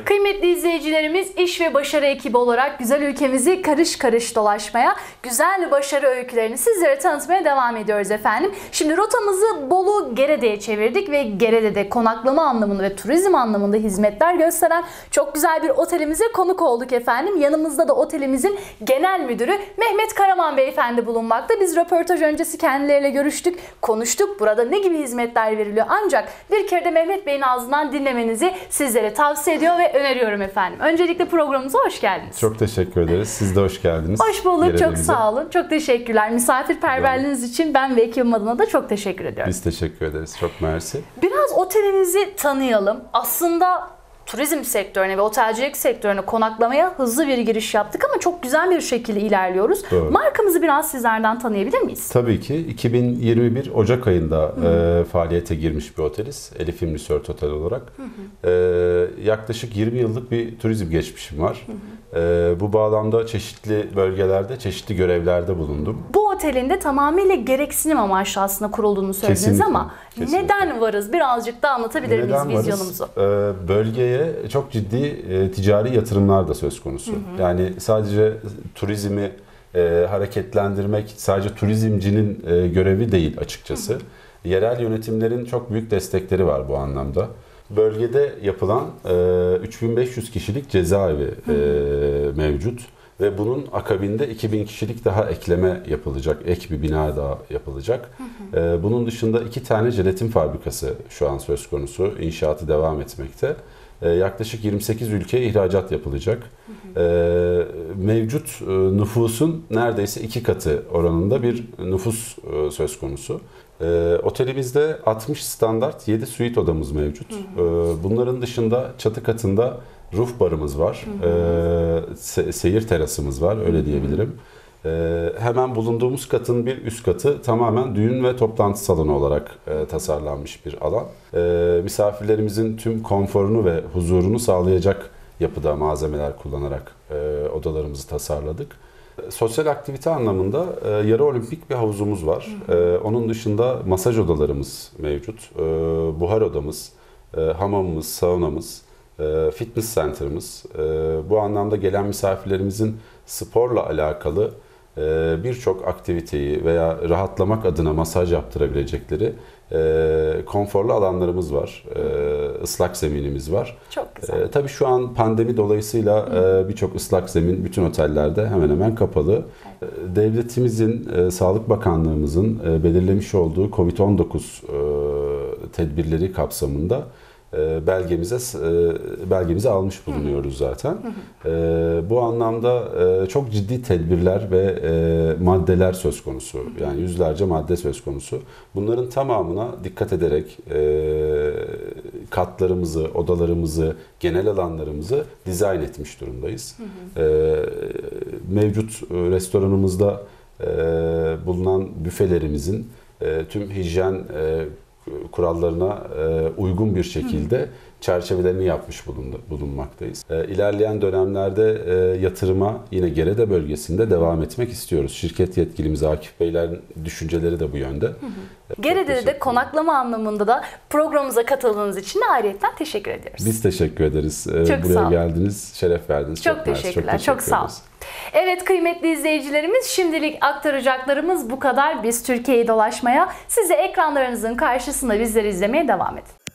Kıymetli izleyicilerimiz, iş ve başarı ekibi olarak güzel ülkemizi karış karış dolaşmaya, güzel başarı öykülerini sizlere tanıtmaya devam ediyoruz efendim. Şimdi rotamızı Bolu Gerede'ye çevirdik ve Gerede'de konaklama anlamında ve turizm anlamında hizmetler gösteren çok güzel bir otelimize konuk olduk efendim. Yanımızda da otelimizin genel müdürü Mehmet Karaman Beyefendi bulunmakta. Biz röportaj öncesi kendileriyle görüştük, konuştuk. Burada ne gibi hizmetler veriliyor, ancak bir kere de Mehmet Bey'in ağzından dinlemenizi sizlere tavsiye ediyor ve öneriyorum efendim. Öncelikle programımıza hoş geldiniz. Çok teşekkür ederiz. Siz de hoş geldiniz. Hoş bulduk. Çok sağ olun. Çok teşekkürler. Misafirperverliğiniz için ben ve ekibim adına da çok teşekkür ediyorum. Biz teşekkür ederiz. Çok mersi. Biraz otelinizi tanıyalım. Aslında turizm sektörüne ve otelcilik sektörüne konaklamaya hızlı bir giriş yaptık ama çok güzel bir şekilde ilerliyoruz. Doğru. Markamızı biraz sizlerden tanıyabilir miyiz? Tabii ki. 2021 Ocak ayında faaliyete girmiş bir oteliz. Elif'im Resort Otel olarak. Yaklaşık 20 yıllık bir turizm geçmişim var. Bu bağlamda çeşitli bölgelerde, çeşitli görevlerde bulundum. Bu otelin de tamamıyla gereksinim amaçlı aslında kurulduğunu söylediniz. Kesinlikle, ama kesinlikle. Neden varız? Birazcık da anlatabilir miyiz vizyonumuzu? Bölgeye çok ciddi ticari yatırımlar da söz konusu. Yani sadece turizmi hareketlendirmek sadece turizmcinin görevi değil açıkçası. Yerel yönetimlerin çok büyük destekleri var bu anlamda. Bölgede yapılan 3500 kişilik cezaevi mevcut ve bunun akabinde 2000 kişilik daha ekleme yapılacak, ek bir bina daha yapılacak. Bunun dışında 2 tane jelatin fabrikası şu an söz konusu, inşaatı devam etmekte. Yaklaşık 28 ülkeye ihracat yapılacak. Mevcut nüfusun neredeyse 2 katı oranında bir nüfus söz konusu. Otelimizde 60 standart 7 suite odamız mevcut. Bunların dışında çatı katında roof barımız var. Seyir terasımız var, öyle diyebilirim. Hemen bulunduğumuz katın bir üst katı tamamen düğün ve toplantı salonu olarak tasarlanmış bir alan. Misafirlerimizin tüm konforunu ve huzurunu sağlayacak yapıda malzemeler kullanarak odalarımızı tasarladık. Sosyal aktivite anlamında yarı olimpik bir havuzumuz var. Onun dışında masaj odalarımız mevcut. Buhar odamız, hamamımız, saunamız, fitness center'ımız. Bu anlamda gelen misafirlerimizin sporla alakalı birçok aktiviteyi veya rahatlamak adına masaj yaptırabilecekleri konforlu alanlarımız var. Islak zeminimiz var. Çok güzel. Tabii şu an pandemi dolayısıyla birçok ıslak zemin bütün otellerde hemen hemen kapalı. Evet. Devletimizin, Sağlık Bakanlığımızın belirlemiş olduğu COVID-19 tedbirleri kapsamında belgemizi almış bulunuyoruz zaten. Bu anlamda çok ciddi tedbirler ve maddeler söz konusu. Yani yüzlerce madde söz konusu. Bunların tamamına dikkat ederek katlarımızı, odalarımızı, genel alanlarımızı dizayn etmiş durumdayız. Mevcut restoranımızda bulunan büfelerimizin tüm hijyen kurallarına uygun bir şekilde çerçevelerini yapmış bulunmaktayız. İlerleyen dönemlerde yatırıma yine Gerede bölgesinde devam etmek istiyoruz. Şirket yetkilimiz Akif Beylerin düşünceleri de bu yönde. Gerede'de de konaklama anlamında da programımıza katıldığınız için de ayrıyetten teşekkür ediyoruz. Biz teşekkür ederiz. Çok Buraya geldiniz, şeref verdiniz. Çok teşekkürler. Çok sağ olun. Evet kıymetli izleyicilerimiz, şimdilik aktaracaklarımız bu kadar. Biz Türkiye'yi dolaşmaya, siz de ekranlarınızın karşısında bizleri izlemeye devam edin.